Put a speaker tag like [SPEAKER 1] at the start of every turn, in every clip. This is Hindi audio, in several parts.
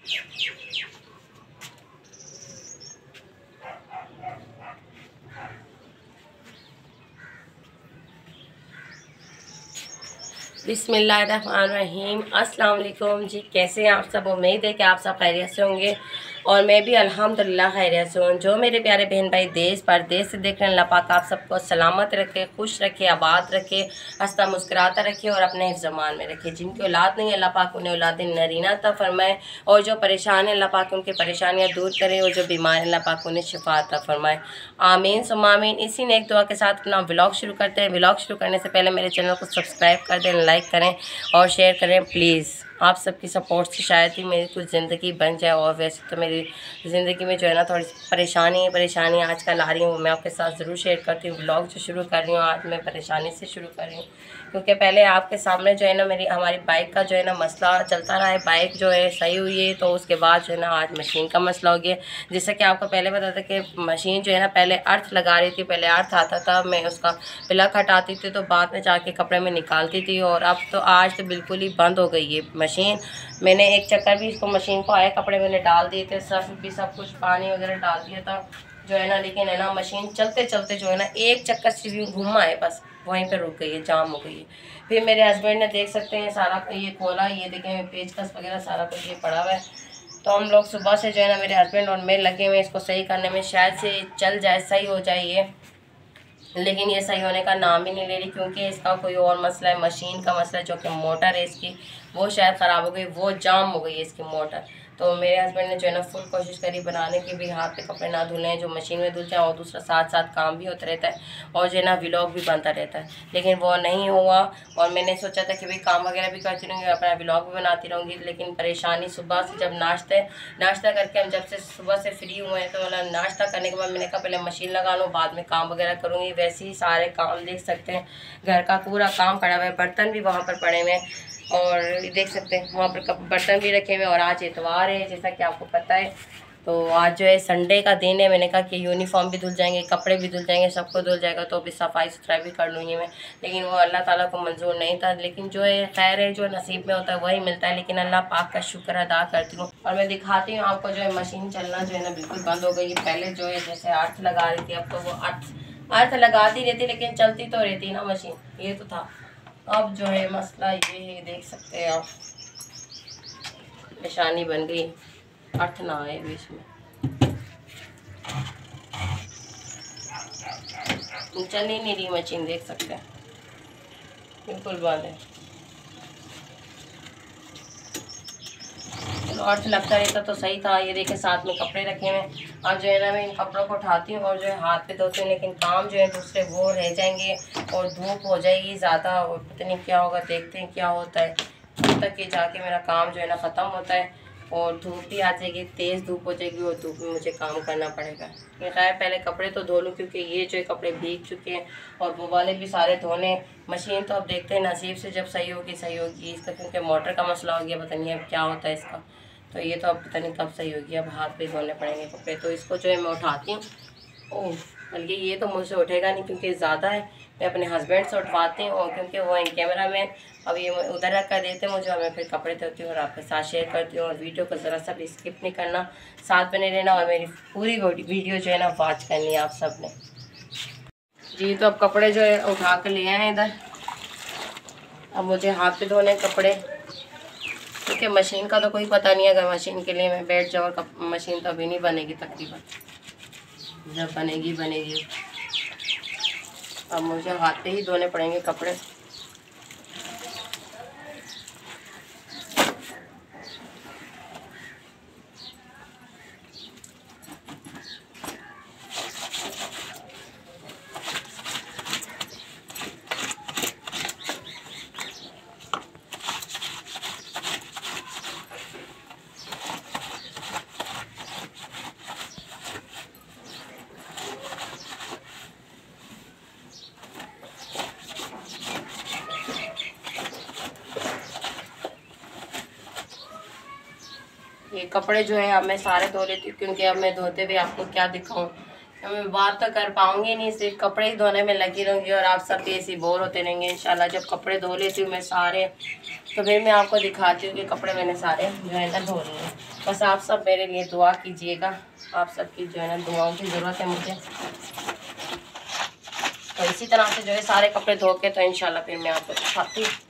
[SPEAKER 1] बिस्मिल्लाहिर्रहमानिर्रहीम। अस्सलाम वालेकुम जी, कैसे हैं आप सब। उम्मीद है कि आप सब खैरियत से होंगे और मैं भी अल्हम्दुलिल्लाह खैरियत से हूँ। जो मेरे प्यारे बहन भाई देश परदेश से देख रहे हैं, अल्लाह पाक आप सबको सलामत रखे, खुश रखे, आबाद रखे, हंसता मुस्कुराता रखे और अपने हिफ्ज़-ए-मान में रखे। जिनकी औलाद नहीं, अल्लाह पाक उन्हें औलाद नरीना अता फरमाए और जो परेशान है अल्लाह पाक उनकी परेशानियाँ दूर करे और जो बीमार है अल्लाह पाक उन्हें शिफा अता फरमाए। आमीन सुम्मा आमीन। इसी नेक दुआ के साथ अपना व्लॉग शुरू करते हैं। व्लॉग शुरू करने से पहले मेरे चैनल को सब्सक्राइब कर दें, लाइक करें और शेयर करें प्लीज़। आप सबकी सपोर्ट से शायद ही मेरी कुछ ज़िंदगी बन जाए। और वैसे तो मेरी ज़िंदगी में जो है ना थोड़ी परेशानी आजकल आ रही हूँ, मैं आपके साथ ज़रूर शेयर करती हूँ। व्लॉग जो शुरू कर रही हूँ आज मैं परेशानी से शुरू कर रही हूँ, क्योंकि पहले आपके सामने जो है ना हमारी बाइक का जो है ना मसला चलता रहा है। बाइक जो है सही हुई है, तो उसके बाद जो है ना आज मशीन का मसला हो गया। जैसा कि आपको पहले पता था कि मशीन जो है ना पहले अर्थ लगा रही थी, पहले अर्थ आता था, मैं उसका प्लग हटाती थी तो बाद में जाके कपड़े में निकालती थी। और अब तो आज तो बिल्कुल ही बंद हो गई है मशीन। मैंने एक चक्कर भी इसको मशीन को आए कपड़े मैंने डाल दिए थे, सब कुछ पानी वगैरह डाल दिया था जो है ना, लेकिन है ना मशीन चलते चलते जो है ना एक चक्कर से भी घूमा है, बस वहीं पे रुक गई है, जाम हो गई है। फिर मेरे हस्बैंड ने देख सकते हैं सारा ये खोला, ये देखें पेचकस वगैरह सारा कुछ ये पड़ा हुआ है। तो हम लोग सुबह से जो है ना मेरे हस्बैंड और मैं लगे हुए इसको सही करने में, शायद से चल जाए, सही हो जाए ये, लेकिन ये सही होने का नाम ही नहीं ले रही, क्योंकि इसका कोई और मसला है, मशीन का मसला है। जो कि मोटर है इसकी वो शायद ख़राब हो गई, वो जाम हो गई है इसकी मोटर। तो मेरे हस्बैंड ने जो है ना फुल कोशिश करी बनाने की भी, हाथ पे कपड़े ना धुलें, जो मशीन में धुल जाए, और दूसरा साथ साथ काम भी होता रहता है और जो है ना व्लॉग भी बनता रहता है, लेकिन वो नहीं हुआ। और मैंने सोचा था कि भाई काम वगैरह भी करती रहूँगी, अपना व्लॉग भी बनाती रहूँगी, लेकिन परेशानी सुबह से जब नाश्ता करके हम जब से सुबह से फ्री हुए हैं, तो मतलब नाश्ता करने के बाद मैंने कहा पहले मशीन लगा लूँ, बाद में काम वगैरह करूँगी। वैसे ही सारे काम देख सकते हैं, घर का पूरा काम पड़ा हुआ है, बर्तन भी वहाँ पर पड़े हुए हैं और देख सकते हैं वहाँ पर बर्तन भी रखे हुए हैं। और आज इतवार है जैसा कि आपको पता है, तो आज जो है संडे का दिन है। मैंने कहा कि यूनिफॉर्म भी धुल जाएंगे, कपड़े भी धुल जाएंगे, सबको धुल जाएगा, तो अभी सफाई सुथरा भी कर लूँगी मैं, लेकिन वो अल्लाह ताला को मंजूर नहीं था। लेकिन जो है खैर है, जो नसीब में होता है वही मिलता है, लेकिन अल्लाह पाक का शुक्र अदा करती हूँ। और मैं दिखाती हूँ आपको, जो है मशीन चलना जो है ना बिल्कुल बंद हो गई है। पहले जो है जैसे अर्थ लगा रही थी, अब तो वो अर्थ लगाती रहती, लेकिन चलती तो रहती ना मशीन, ये तो था। अब जो है मसला ये है, देख सकते हैं आप, परेशानी बन गई, अर्थ ना आए बीच में, चल ही नहीं रही मशीन, देख सकते हैं बिल्कुल बंद है। चलो अर्थ लगता रहता तो सही था। ये देखे साथ में कपड़े रखे हुए, अब जो है ना मैं इन कपड़ों को उठाती हूँ और जो है हाथ पे धोती हूँ, लेकिन काम जो है दूसरे वो रह जाएंगे और धूप हो जाएगी ज़्यादा, और पता नहीं क्या होगा, देखते हैं क्या होता है। तब तक ये जाके मेरा काम जो है ना ख़त्म होता है और धूप भी आ जाएगी, तेज़ धूप हो जाएगी और धूप में मुझे काम करना पड़ेगा। ये खैर पहले कपड़े तो धो लूँ, क्योंकि ये जो कपड़े भीग चुके हैं और वो वाले भी सारे धोने। मशीन तो अब देखते हैं नसीब से जब सही होगी इसका, क्योंकि मोटर का मसला हो गया, पता नहीं अब क्या होता है इसका। तो ये तो अब पता नहीं कब सही होगी, अब हाथ पे धोने पड़ेंगे कपड़े। तो इसको जो है मैं उठाती हूँ, ओह बल्कि ये तो मुझसे उठेगा नहीं क्योंकि ज़्यादा है, मैं अपने हस्बैंड से उठवाती हूँ, और क्योंकि वो हैं कैमरा मैन, अब ये उधर रख कर देते हैं मुझे, और मैं फिर कपड़े धोती हूँ और आपके साथ शेयर करती हूँ। और वीडियो को ज़रा सा भी स्किप नहीं करना, साथ बने रहना और मेरी पूरी वीडियो जो है ना वॉच करनी है आप सब ने जी। तो अब कपड़े जो है उठा कर ले आए हैं इधर, अब मुझे हाथ पे धोने कपड़े, क्योंकि मशीन का तो कोई पता नहीं है। अगर मशीन के लिए मैं बैठ जाऊँ, मशीन तो अभी नहीं बनेगी, तकरीबन जब बनेगी। अब मुझे हाथ पे ही धोने पड़ेंगे कपड़े। ये कपड़े जो है अब मैं सारे धो लेती हूँ, क्योंकि अब मैं धोते हुए आपको क्या दिखाऊँ, मैं बात तो कर पाऊँगी नहीं, सिर्फ कपड़े ही धोने में लगी रहूँगी और आप सब भी ऐसे बोर होते रहेंगे। इंशाल्लाह जब कपड़े धो लेती हूँ मैं सारे, तो फिर मैं आपको दिखाती हूँ कि कपड़े मैंने सारे जो है ना धो लिए। बस आप सब मेरे लिए दुआ कीजिएगा, आप सबकी जो है ना दुआओं की ज़रूरत है मुझे। तो इसी तरह से जो है सारे कपड़े धो के तो इंशाल्लाह फिर मैं आपको दिखाती हूँ।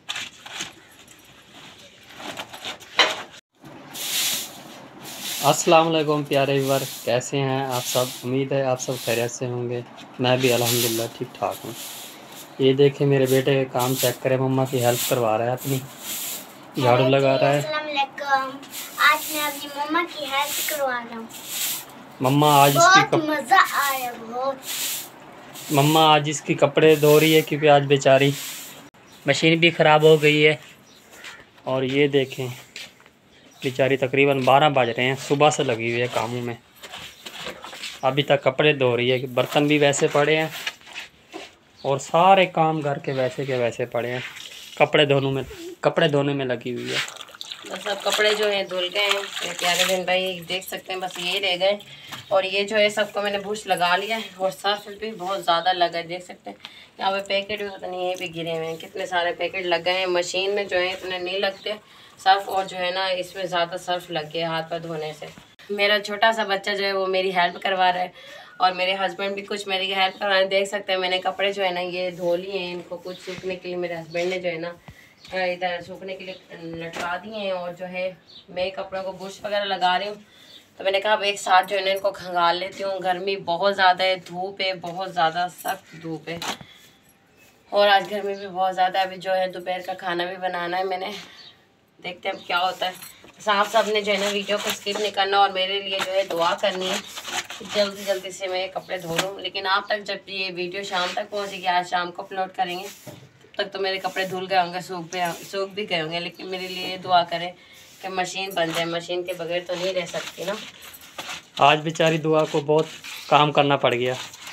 [SPEAKER 2] अस्सलाम वालेकुम प्यारे व्यूअर, कैसे हैं आप सब। उम्मीद है आप सब खैरियत से होंगे। मैं भी अल्हम्दुलिल्लाह ठीक ठाक हूँ। ये देखें मेरे बेटे का काम चेक करें, मम्मा की हेल्प करवा रहा है, अपनी झाड़ू लगा रहा है।
[SPEAKER 3] अस्सलाम वालेकुम। आज मैं अपनी मम्मा की हेल्प करवा रहा हूँ।
[SPEAKER 2] मम्मा आज
[SPEAKER 3] मज़ा आया बहुत।
[SPEAKER 2] मम्मा आज इसकी कपड़े धो रही है क्योंकि आज बेचारी मशीन भी ख़राब हो गई है। और ये देखें बेचारी तकरीबन 12 बज रहे हैं, सुबह से लगी हुई है कामों में, अभी तक कपड़े धो रही है। बर्तन भी वैसे पड़े हैं और सारे काम घर के वैसे के वैसे पड़े हैं। कपड़े धोने में लगी हुई है।
[SPEAKER 1] बस अब कपड़े जो हैं धुल गए हैं मेरे प्यारे बहन भाई, देख सकते हैं, बस ये रह गए। और ये जो है सबको मैंने बुश लगा लिया है और सर्फ भी बहुत ज़्यादा लगा है, देख सकते हैं। यहाँ पे पैकेट भी पता नहीं ये भी गिरे हुए हैं, कितने सारे पैकेट लग गए हैं। मशीन में जो है इतने नहीं लगते सर्फ, और जो है ना इसमें ज़्यादा सर्फ लग गया हाथ पर धोने से। मेरा छोटा सा बच्चा जो है वो मेरी हेल्प करवा रहा है और मेरे हस्बैंड भी कुछ मेरी हेल्प करवा रहे हैं। देख सकते हैं मैंने कपड़े जो है ना ये धो लिए हैं, इनको कुछ सूखने के लिए मेरे हस्बैंड ने जो है ना इधर सूखने के लिए लटका दिए हैं। और जो है मैं कपड़ों को बुश वगैरह लगा रही हूँ, तो मैंने कहा अब एक साथ जो है ना इनको खंगाल लेती हूँ। गर्मी बहुत ज़्यादा है, धूप है, बहुत ज़्यादा सख्त धूप है और आज गर्मी भी बहुत ज़्यादा है। अभी जो है दोपहर का खाना भी बनाना है मैंने, देखते हैं अब क्या होता है। आप सब ने जो है ना वीडियो को स्किप नहीं करना और मेरे लिए जो है दुआ करनी है कि जल्दी जल्दी से मैं कपड़े धो लूँ। लेकिन आप तक जब ये वीडियो शाम तक पहुँचेगी, आज शाम को अपलोड करेंगे, तब तक तो मेरे कपड़े धुल गए होंगे, सूख भी गए होंगे। लेकिन मेरे लिए दुआ करें कि मशीन बन जाए, मशीन के बगैर तो नहीं रह सकती ना।
[SPEAKER 2] आज बेचारी दुआ को बहुत काम करना पड़ गया,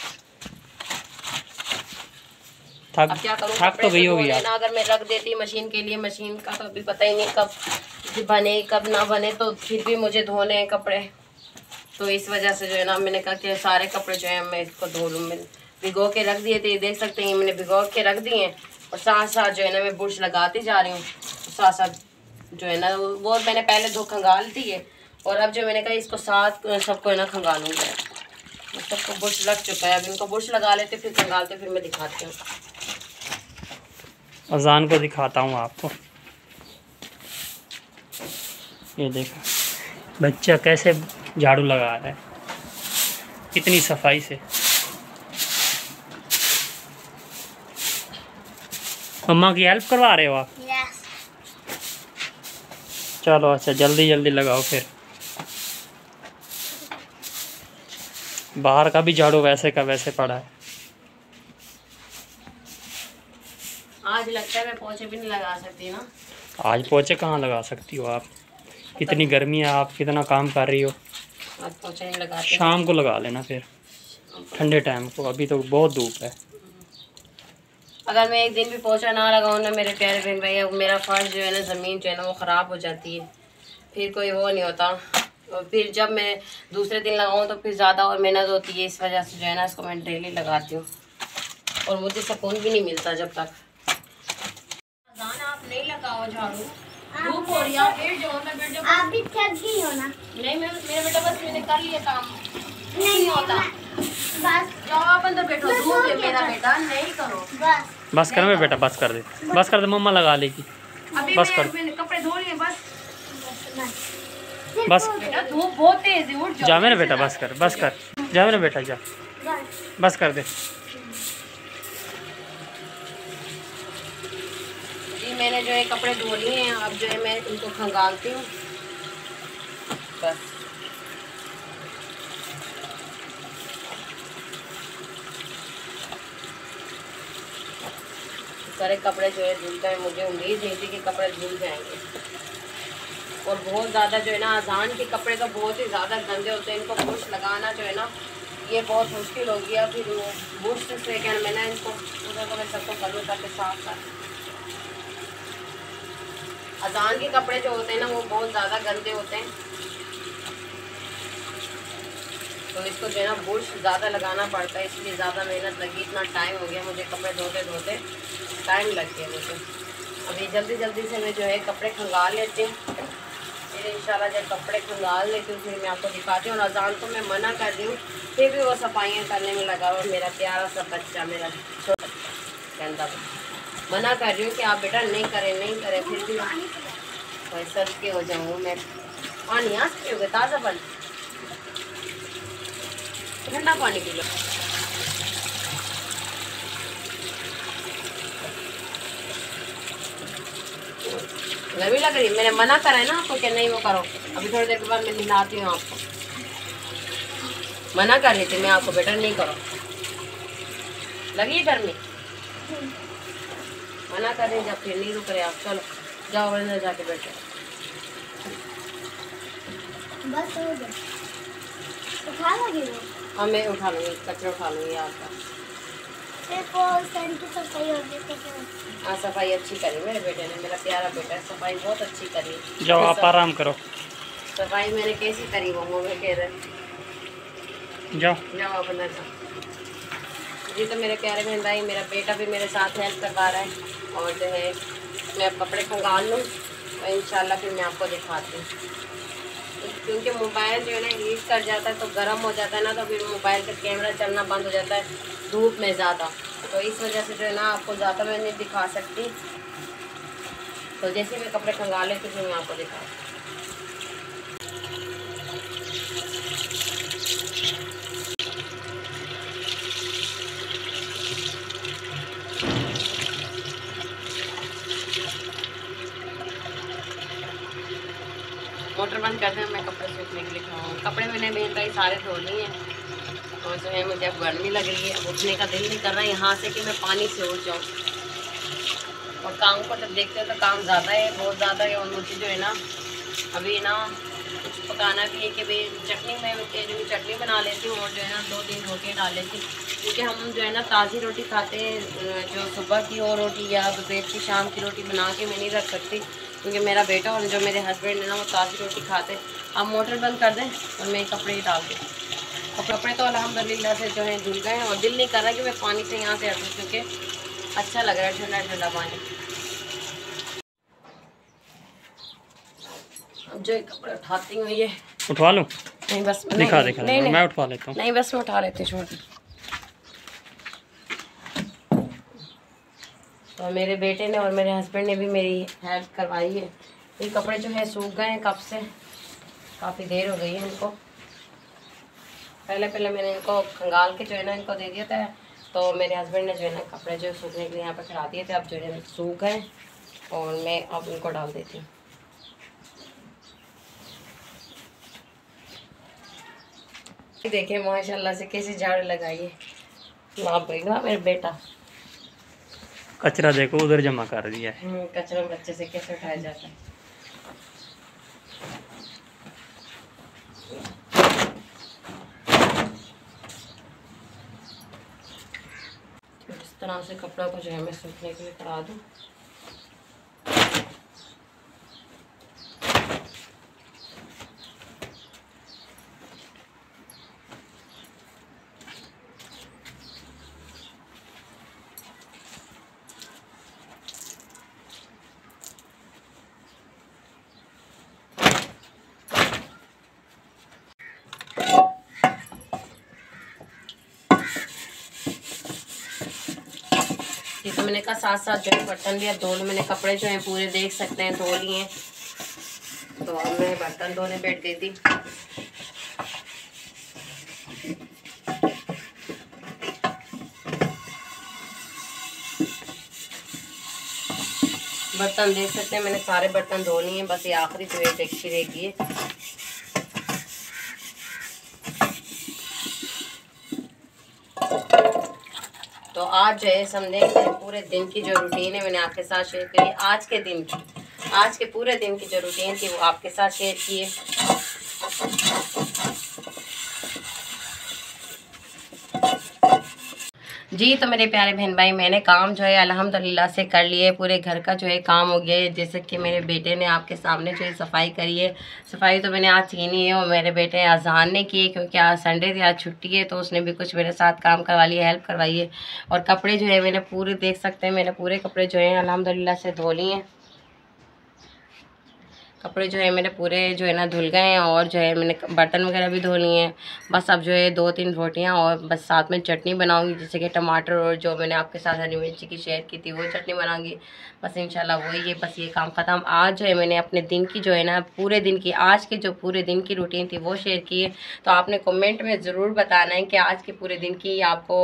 [SPEAKER 1] अब क्या करूँ,
[SPEAKER 2] थक तो गई होगी
[SPEAKER 1] ना। अगर मैं रख देती मशीन के लिए, मशीन का तो अभी पता ही नहीं कब बने कब ना बने, तो फिर भी मुझे धोने हैं कपड़े। तो इस वजह से जो है ना मैंने कहा कि सारे कपड़े जो है मैं इसको धो लूँ। मैंने भिगो के रख दिए थे, देख सकते हैं मैंने भिगो के रख दिए हैं और साथ साथ जो है ना मैं बुश लगाती जा रही हूँ। साथ साथ जो है ना वो मैंने पहले धो खंगाल दी है और अब जो मैंने कहा इसको साथ सबको है ना खंगालूँगी। सबको बुश लग चुका है, अब इनको बुश लगा लेते फिर खंगालते, फिर मैं दिखाती हूँ।
[SPEAKER 2] अजान को दिखाता हूँ आपको। ये देखो बच्चा कैसे झाड़ू लगा रहा है, कितनी सफाई से। मम्मा की हेल्प करवा रहे हो आप?
[SPEAKER 3] यस।
[SPEAKER 2] चलो अच्छा, जल्दी जल्दी लगाओ फिर। बाहर का भी झाड़ू वैसे का वैसे पड़ा है।
[SPEAKER 1] आज लगता है मैं पोछे भी नहीं लगा सकती ना।
[SPEAKER 2] आज पोछे कहाँ लगा सकती हो आप, कितनी गर्मी है, आप कितना काम कर रही हो।
[SPEAKER 1] आज पोछे नहीं लगाते,
[SPEAKER 2] शाम को लगा लेना फिर, ठंडे टाइम को, अभी तो बहुत धूप है।
[SPEAKER 1] अगर मैं एक दिन भी पोछा ना लगाऊँ ना मेरे प्यारे बहन भैया, मेरा फर्श जो है ना, ज़मीन जो है ना वो ख़राब हो जाती है, फिर कोई वो नहीं होता। और फिर जब मैं दूसरे दिन लगाऊँ तो फिर ज़्यादा और मेहनत होती है। इस वजह से जो है ना इसको मैं डेली लगाती हूँ और मुझे सुकून भी नहीं मिलता जब तक। आप नहीं लगाओ झाड़ू, धूप हो रही है, फिर जो मैं बेटा
[SPEAKER 3] आप भी थक गई हो ना?
[SPEAKER 1] नहीं, मैं मेरा बेटा बस मैंने कर लिया काम,
[SPEAKER 3] नहीं
[SPEAKER 1] होता।
[SPEAKER 3] बस
[SPEAKER 1] जाओ आप अंदर बैठो, धूप है मेरा बेटा, नहीं करो।
[SPEAKER 2] बस कर मेरे बेटा, बस कर दे, बस कर दे, मम्मा लगा लेगी।
[SPEAKER 1] अभी
[SPEAKER 2] बस कर,
[SPEAKER 1] मैंने कपड़े धो लिए, बस
[SPEAKER 2] बस
[SPEAKER 1] बेटा धूप बहुत तेज है, उठ जाओ।
[SPEAKER 2] जा मेरे बेटा, बस कर, बस कर, जा मेरे बेटा, जा बस कर दे।
[SPEAKER 1] जी मैंने जो है कपड़े धो लिए हैं, अब जो है मैं इनको खंगालती हूँ बस। सारे कपड़े जो है धुल गए, मुझे उम्मीद नहीं थी कि कपड़े धुल जाएंगे। और बहुत ज़्यादा जो है ना अजान के कपड़े तो बहुत ही ज़्यादा गंदे होते हैं, इनको बुश लगाना जो है ना ये बहुत मुश्किल हो गया। फिर वो बुश से क्या मैंने इनको उधर को मैं सबको करूँ ताकि साफ कर। अजान के कपड़े जो होते हैं ना वो बहुत ज़्यादा गंदे होते हैं, तो इसको जो है ना बुश ज़्यादा लगाना पड़ता है, इसलिए ज़्यादा मेहनत लगी। इतना टाइम हो गया मुझे कपड़े धोते धोते, टाइम लग गया मुझे। अभी जल्दी जल्दी से मैं जो है कपड़े खंगाल लेती हूँ। फिर इंशाल्लाह जब कपड़े खंगाल लेती हूँ फिर मैं आपको दिखाती हूँ। और अजान को मैं मना कर रही हूँ फिर भी वो सफाइयाँ करने में लगा हुआ मेरा प्यारा सा बच्चा, मेरा छोटा गंदा बच्चा। मना कर रही हूँ कि आप बेटा नहीं करें फिर भी भाई सर के हो जाऊँ मैं। पानी आ सकती होगा, ताज़ा पानी, ठंडा पानी पी लो। गर्मी लग रही है, मैंने मना करा है ना आपको कि नहीं वो करो। अभी थोड़ी देर के बाद मैं नहलाती हूँ आपको। मना कर रही थी मैं आपको बेटा नहीं करो। लगी है गर्मी, मना कर रही जब फिर नहीं रुक रहे आप। चलो जाओ अंदर जाके बैठो।
[SPEAKER 3] बस हो गया, उठा लगे वो।
[SPEAKER 1] हाँ मैं उठा लूँगी, कचरा उठा लूँगी आपका।
[SPEAKER 3] सिर्फ वो सर की सफाई हो गई तो
[SPEAKER 1] हाँ सफाई अच्छी करी मेरे बेटे ने, मेरा प्यारा बेटा, सफाई बहुत अच्छी करी।
[SPEAKER 2] जाओ आप आराम करो।
[SPEAKER 1] सफाई मैंने कैसी करी वो मम्मी कह रहे।
[SPEAKER 2] जाओ
[SPEAKER 1] जाओ आप अंदर जाओ। जी तो मेरे प्यारे बहन भाई, मेरा बेटा भी मेरे साथ हेल्प करवा रहा है। और जो है मैं अब कपड़े खंगाल लूँ तो इंशाल्लाह फिर मैं आपको दिखाती हूँ। क्योंकि मोबाइल जो है ना हीट कर जाता है तो गर्म हो जाता है ना, तो फिर मोबाइल का कैमरा चलना बंद हो जाता है धूप में ज़्यादा। तो इस वजह से जो है ना आपको ज़्यादा मैं नहीं दिखा सकती। तो जैसे मैं कपड़े खंगाल लेती फिर मैं आपको दिखाती हूँ। मोटर बंद कर दें, मैं कपड़े सूखने के लिए खाऊँ। कपड़े मैंने बहन भाई सारे धो लिए हैं। और जो है मुझे अब गर्मी लग रही है, अब उठने का दिल नहीं कर रहा है यहाँ से कि मैं पानी से उठ जाऊँ। और काम को जब देखते हैं तो काम ज़्यादा है, बहुत ज़्यादा है। और मुझे जो है ना अभी ना कुछ पकाना भी है कि भाई चटनी में चटनी बना लेती हूँ। और जो है ना 2-3 रोटियाँ डाल लेती हूँ, क्योंकि हम जो है ना ताज़ी रोटी खाते हैं। जो सुबह की और रोटी या दोपहर की शाम की रोटी बना के मैं नहीं रख सकती, क्योंकि मेरा बेटा और जो मेरे हस्बैंड है ना वो ताज़ी रोटी खाते हैं। आप मोटर बंद कर दें और मैं कपड़े ही डाल दूँ। और कपड़े तो अल्हम्दुलिल्लाह से जो है धुल गए हैं। और दिल नहीं कर रहा कि मैं पानी से यहाँ से हटूँ, क्योंकि अच्छा लग रहा है ठंडा ठंडा पानी। अब जो कपड़े उठाती हूँ ये
[SPEAKER 2] उठवा लूँ?
[SPEAKER 1] नहीं बस
[SPEAKER 2] दिखा
[SPEAKER 1] नहीं,
[SPEAKER 2] मैं उठवा लेता हूँ।
[SPEAKER 1] नहीं बस मैं उठा लेती हूँ, छोड़ दी। तो मेरे बेटे ने और मेरे हस्बैंड ने भी मेरी हेल्प करवाई है। ये कपड़े जो है सूख गए हैं कब से, काफ़ी देर हो गई है इनको। पहले मैंने इनको खंगाल के जो है ना इनको दे दिया था। तो मेरे हस्बैंड ने जो है ना कपड़े जो सूखने के लिए यहाँ पर खड़ा दिए थे। अब जो है सूख गए और मैं अब इनको डाल देती हूँ। देखिए माशाल्लाह से कैसे झाड़ू लगाई है। लाभ गएगा मेरा बेटा।
[SPEAKER 2] कचरा देखो उधर जमा कर दिया है।
[SPEAKER 1] कचरा बच्चे से कैसे उठाया जाता है। इस तरह से कपड़ों को जो है मैं सूखने के लिए करा दूँ। ये तो मैंने कहा साथ साथ जो है बर्तन भी अब धो लूँ। मैंने कपड़े जो हैं पूरे देख सकते हैं धो लिए हैं। तो अब मैं बर्तन धोने बैठ गई थी। बर्तन देख सकते हैं मैंने सारे बर्तन धो लिए हैं। बस ये आखिरी जो है डेक्ची रह गई है। तो आज जो है समझे मेरे पूरे दिन की जो रूटीन है मैंने आपके साथ शेयर करी। आज के पूरे दिन की जो रूटीन थी वो आपके साथ शेयर की है। जी तो मेरे प्यारे बहन भाई, मैंने काम जो है अल्हम्दुलिल्लाह से कर लिए। पूरे घर का जो है काम हो गया है। जैसे कि मेरे बेटे ने आपके सामने जो है सफाई करी है। सफाई तो मैंने आज की नहीं है, और मेरे बेटे अजान ने की है, क्योंकि आज संडे थी, आज छुट्टी है। तो उसने भी कुछ मेरे साथ काम करवा लिया, हेल्प करवाई है। और कपड़े जो है मैंने पूरे देख सकते हैं, मैंने पूरे कपड़े जो है अल्हम्दुलिल्लाह से धो लिए हैं। कपड़े जो है मेरे पूरे जो है ना धुल गए हैं और जो है मैंने बर्तन वगैरह भी धो लिए हैं। बस अब जो है 2-3 रोटियां और बस साथ में चटनी बनाऊंगी, जैसे कि टमाटर और जो मैंने आपके साथ हरी मिर्ची की शेयर की थी वो चटनी बनाऊंगी। बस इंशाल्लाह वही है, बस ये काम ख़त्म। आज जो है मैंने अपने दिन की जो है ना पूरे दिन की आज के जो पूरे दिन की रूटीन थी वो शेयर की है। तो आपने कमेंट में ज़रूर बताना है कि आज के पूरे दिन की आपको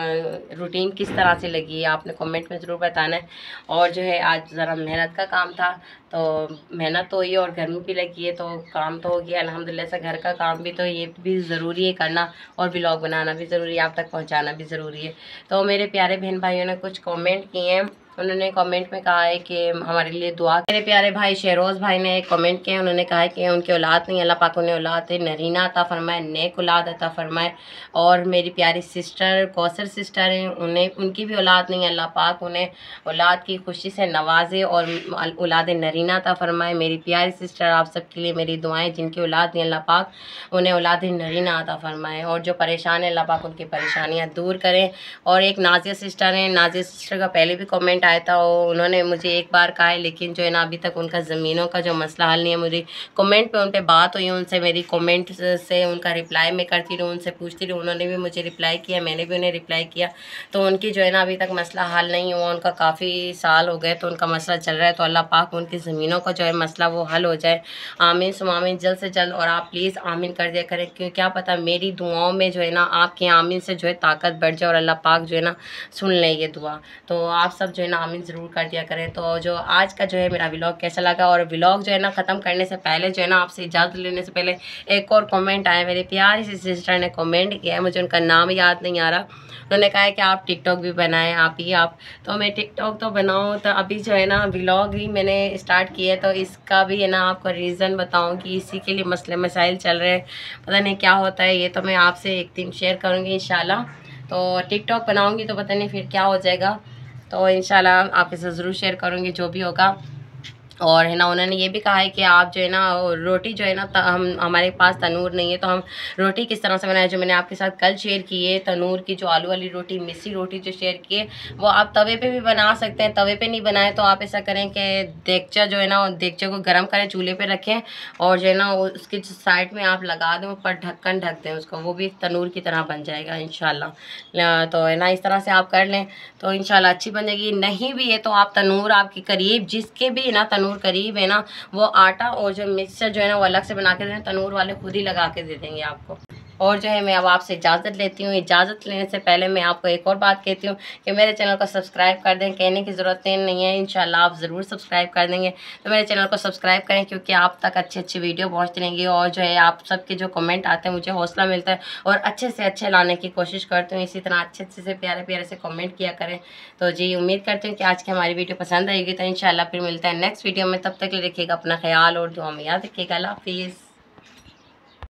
[SPEAKER 1] रूटीन किस तरह से लगी है, आपने कमेंट में ज़रूर बताना है। और जो है आज ज़रा मेहनत का काम था, तो मेहनत तो हुई और गर्मी भी लगी है, तो काम तो हो गया अल्हम्दुलिल्लाह से। घर का काम भी तो ये भी ज़रूरी है करना, और व्लॉग बनाना भी ज़रूरी है, आप तक पहुंचाना भी ज़रूरी है। तो मेरे प्यारे बहन भाइयों ने कुछ कमेंट किए हैं। उन्होंने कमेंट में कहा है कि हमारे लिए दुआ। मेरे प्यारे भाई शेरोज़ भाई ने एक कमेंट किया, उन्होंने कहा है कि उनकी औलाद नहीं, अल्लाह पाक उन्हें औलाद नरीना अता फरमाए, नेक औलाद अता फरमाए। और मेरी प्यारी सिस्टर कौसर सिस्टर हैं, उनकी भी औलाद नहीं, अल्लाह पाक उन्हें औलाद की खुशी से नवाजे और औलाद नरीना अता फरमाए। मेरी प्यारी सिस्टर आप सबके लिए मेरी दुआएं, जिनकी औलाद नहीं अल्लाह पाक उन्हें औलाद नरीना अता फरमाए, और जो परेशान है अल्लाह पाक उनकी परेशानियाँ दूर करें। और एक नाजिया सिस्टर हैं, नाजिया सिस्टर का पहले भी कमेंट आया था, उन्होंने मुझे एक बार कहा है, लेकिन जो है ना अभी तक उनका ज़मीनों का जो मसला हल नहीं है। मुझे कमेंट पे उन पर बात हुई, उनसे मेरी कमेंट से उनका रिप्लाई मैं करती रहूँ, उनसे पूछती रहूँ, उन्होंने भी मुझे रिप्लाई किया, मैंने भी उन्हें रिप्लाई किया। तो उनकी जो है ना अभी तक मसला हल नहीं हुआ, उनका काफ़ी साल हो गए तो उनका मसला चल रहा है। तो अल्लाह पाक उनकी ज़मीनों का जो है मसला वो हल हो जाए, आमीन सुम आमीन, जल्द से जल्द। और आप प्लीज़ आमीन कर दिया करें, क्योंकि क्या पता मेरी दुआओं में जो है ना आपकी आमीन से जो है ताकत बढ़ जाए और अल्लाह पाक जो है ना सुन ले ये दुआ। तो आप सब जो है ना आमीन ज़रूर कर दिया करें। तो जो आज का जो है मेरा व्लॉग कैसा लगा, और व्लॉग जो है ना ख़त्म करने से पहले जो है ना आपसे इजाज़त लेने से पहले एक और कमेंट आया, मेरी प्यारी सी सिस्टर ने कमेंट किया है, मुझे उनका नाम याद नहीं आ रहा। उन्होंने कहा है कि आप टिकटॉक भी बनाएं, आप ही आप। तो मैं टिकटॉक तो बनाऊं, तो अभी जो है ना व्लॉग ही मैंने स्टार्ट किया है, तो इसका भी है ना आपको रीज़न बताऊं कि इसी के लिए मसले मसाइल चल रहे हैं, पता नहीं क्या होता है। ये तो मैं आपसे एक दिन शेयर करूँगी इंशाल्लाह। तो टिकटॉक बनाऊँगी तो पता नहीं फिर क्या हो जाएगा, तो इंशाल्लाह आपके साथ ज़रूर शेयर करूँगी जो भी होगा। और है ना उन्होंने ये भी कहा है कि आप जो है ना रोटी जो है ना हमारे पास तनूर नहीं है, तो हम रोटी किस तरह से बनाएं। जो मैंने आपके साथ कल शेयर की है तनूर की जो आलू वाली रोटी, मिस्सी रोटी जो शेयर की है, वो आप तवे पे भी बना सकते हैं। तवे पे नहीं बनाए तो आप ऐसा करें कि देगचा जो है ना देगचे को गर्म करें, चूल्हे पे रखें, और जो है ना उसके साइड में आप लगा दें, ऊपर ढक्कन ढक दें उसको, वो भी तनूर की तरह बन जाएगा इंशाल्लाह। तो है ना इस तरह से आप कर लें तो इंशाल्लाह अच्छी बन जाएगी। नहीं भी है तो आप तनूर आपके करीब, जिसके भी ना तनूर करीब है ना, वो आटा और जो मिक्सचर जो है ना वो अलग से बना के दें, तनूर वाले खुद ही लगा के दे देंगे आपको। और जो है मैं अब आपसे इजाज़त लेती हूँ। इजाज़त लेने से पहले मैं आपको एक और बात कहती हूँ कि मेरे चैनल को सब्सक्राइब कर दें, कहने की ज़रूरत नहीं है, इंशाल्लाह आप ज़रूर सब्सक्राइब कर देंगे। तो मेरे चैनल को सब्सक्राइब करें, क्योंकि आप तक अच्छी अच्छी वीडियो पहुँचती रहेंगी, और जो है आप सबके जो कमेंट आते हैं मुझे हौसला मिलता है, और अच्छे से अच्छे लाने की कोशिश करती हूँ। इसी तरह अच्छे अच्छे से प्यारे प्यारे से कमेंट किया करें। तो जी उम्मीद करती हूँ कि आज की हमारी वीडियो पसंद आएगी। तो इंशाल्लाह फिर मिलता है नेक्स्ट वीडियो में, तब तक के लिए रखिएगा अपना ख्याल और दुआ में याद रखिएगा। अल्लाह हाफिज़।